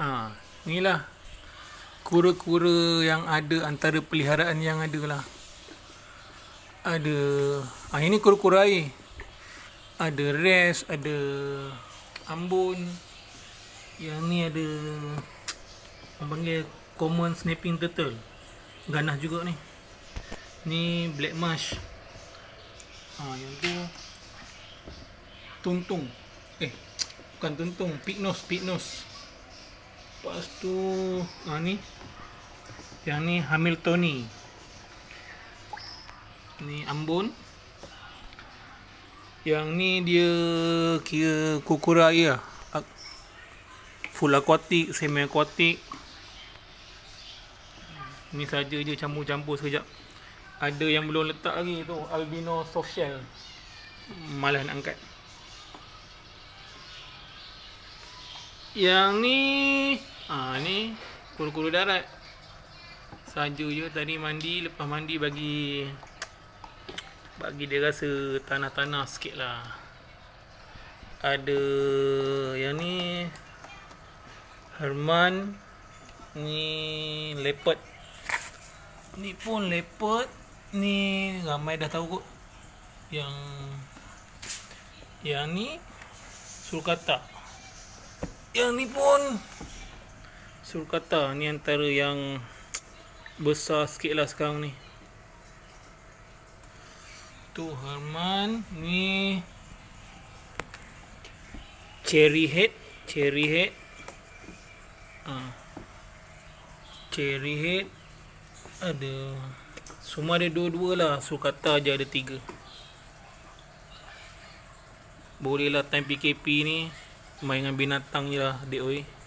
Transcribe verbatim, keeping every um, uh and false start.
Ha, inilah kura-kura yang ada, antara peliharaan yang ada lah. Ada, ha, ini kura-kura air. Ada res, ada ambon. Yang ni ada, orang panggil common snapping turtle. Ganas juga ni. Ni black marsh. Ha, yang tu tuntung. Eh, bukan tuntung, pig nose, pig nose. Lepas tu, ha ni. Yang ni Hamiltoni. Ni ambon. Yang ni dia kira kura-kura air lah. Full aquatic, semi aquatic. Ni saja je campur-campur sekejap. Ada yang belum letak lagi tu, albino soft shell. Malas nak angkat. Yang ni, ah ha, ni kura-kura darat. Saja je tadi mandi, lepas mandi bagi bagi dia rasa tanah-tanah sikit lah. Ada yang ni Herman. Ni leopard. Ni pun leopard. Ni ramai dah tahu kot. Yang Yang ni sulcata. Yang ni pun sulcata. Ni antara yang besar sikit lah sekarang ni. Tu Herman. Ni cherry head. Cherry head. Ha. Cherry head. Ada, semua ada dua-dua lah. Sulcata je ada tiga. Boleh lah time P K P ni main dengan binatang je lah, adik oi.